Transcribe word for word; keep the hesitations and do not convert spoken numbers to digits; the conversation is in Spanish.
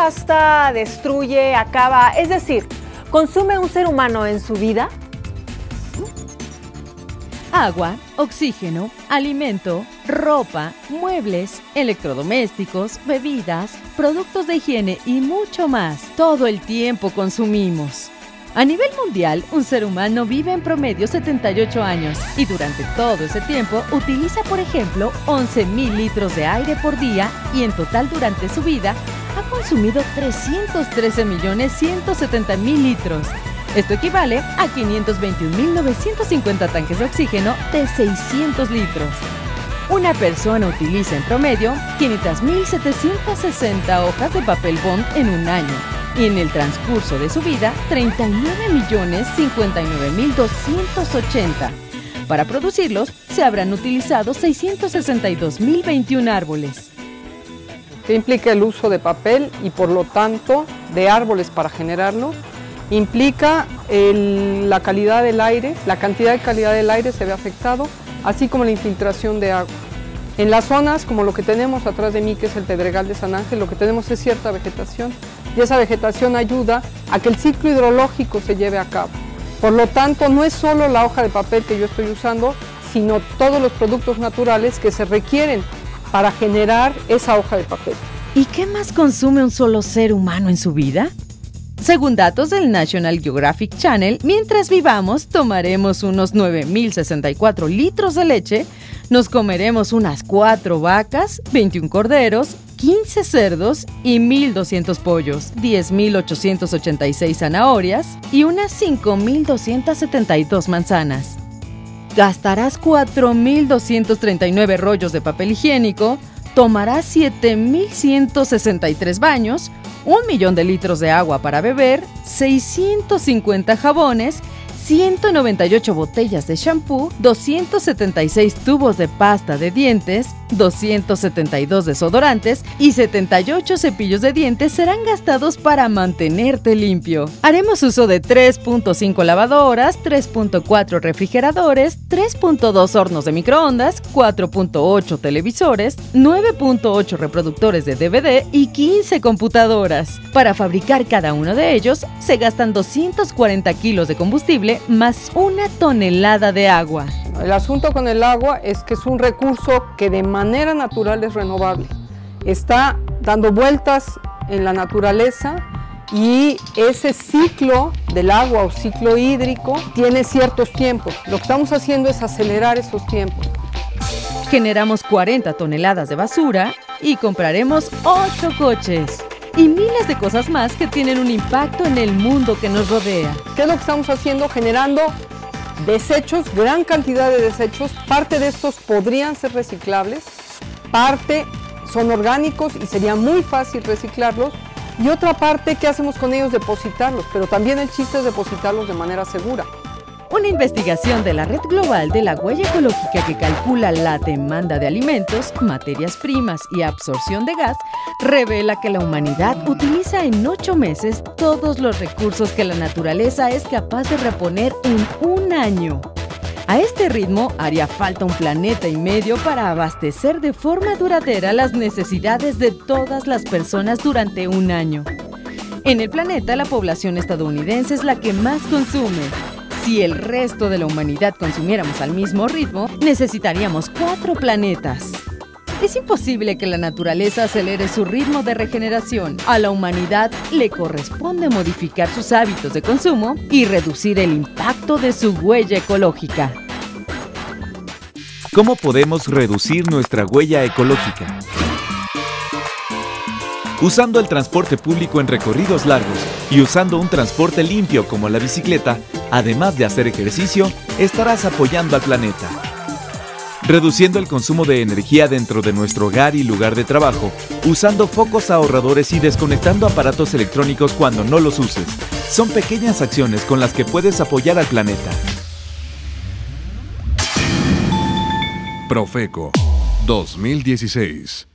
gasta, destruye, acaba, es decir, ¿consume un ser humano en su vida? Agua, oxígeno, alimento, ropa, muebles, electrodomésticos, bebidas, productos de higiene y mucho más. Todo el tiempo consumimos. A nivel mundial, un ser humano vive en promedio setenta y ocho años y durante todo ese tiempo utiliza, por ejemplo, once mil litros de aire por día y en total durante su vida ha consumido trescientos trece millones ciento setenta mil litros. Esto equivale a quinientos veintiún mil novecientos cincuenta tanques de oxígeno de seiscientos litros. Una persona utiliza en promedio quinientas mil setecientas sesenta hojas de papel bond en un año y en el transcurso de su vida treinta y nueve millones cincuenta y nueve mil doscientos ochenta. Para producirlos se habrán utilizado seiscientos sesenta y dos mil veintiún árboles. ¿Qué implica el uso de papel y por lo tanto de árboles para generarlo? Implica el, la calidad del aire, la cantidad de calidad del aire se ve afectado, así como la infiltración de agua. En las zonas como lo que tenemos atrás de mí, que es el Pedregal de San Ángel, lo que tenemos es cierta vegetación y esa vegetación ayuda a que el ciclo hidrológico se lleve a cabo. Por lo tanto, no es solo la hoja de papel que yo estoy usando, sino todos los productos naturales que se requieren para generar esa hoja de papel. ¿Y qué más consume un solo ser humano en su vida? Según datos del National Geographic Channel, mientras vivamos tomaremos unos nueve mil sesenta y cuatro litros de leche, nos comeremos unas cuatro vacas, veintiún corderos, quince cerdos y mil doscientos pollos, diez mil ochocientas ochenta y seis zanahorias y unas cinco mil doscientas setenta y dos manzanas. Gastarás cuatro mil doscientos treinta y nueve rollos de papel higiénico, tomarás siete mil ciento sesenta y tres baños, un millón de litros de agua para beber, seiscientos cincuenta jabones, ciento noventa y ocho botellas de shampoo, doscientos setenta y seis tubos de pasta de dientes, doscientos setenta y dos desodorantes y setenta y ocho cepillos de dientes serán gastados para mantenerte limpio. Haremos uso de tres punto cinco lavadoras, tres punto cuatro refrigeradores, tres punto dos hornos de microondas, cuatro punto ocho televisores, nueve punto ocho reproductores de D V D y quince computadoras. Para fabricar cada uno de ellos se gastan doscientos cuarenta kilos de combustible más una tonelada de agua. El asunto con el agua es que es un recurso que de manera natural es renovable. Está dando vueltas en la naturaleza y ese ciclo del agua o ciclo hídrico tiene ciertos tiempos. Lo que estamos haciendo es acelerar esos tiempos. Generamos cuarenta toneladas de basura y compraremos ocho coches. Y miles de cosas más que tienen un impacto en el mundo que nos rodea. ¿Qué es lo que estamos haciendo? Generando desechos, gran cantidad de desechos. Parte de estos podrían ser reciclables, parte son orgánicos y sería muy fácil reciclarlos. Y otra parte, ¿qué hacemos con ellos? Depositarlos, pero también el chiste es depositarlos de manera segura. Una investigación de la Red Global de la Huella Ecológica que calcula la demanda de alimentos, materias primas y absorción de gas revela que la humanidad utiliza en ocho meses todos los recursos que la naturaleza es capaz de reponer en un año. A este ritmo haría falta un planeta y medio para abastecer de forma duradera las necesidades de todas las personas durante un año. En el planeta, la población estadounidense es la que más consume. Si el resto de la humanidad consumiéramos al mismo ritmo, necesitaríamos cuatro planetas. Es imposible que la naturaleza acelere su ritmo de regeneración. A la humanidad le corresponde modificar sus hábitos de consumo y reducir el impacto de su huella ecológica. ¿Cómo podemos reducir nuestra huella ecológica? Usando el transporte público en recorridos largos y usando un transporte limpio como la bicicleta, además de hacer ejercicio, estarás apoyando al planeta. Reduciendo el consumo de energía dentro de nuestro hogar y lugar de trabajo, usando focos ahorradores y desconectando aparatos electrónicos cuando no los uses. Son pequeñas acciones con las que puedes apoyar al planeta. Profeco dos mil dieciséis.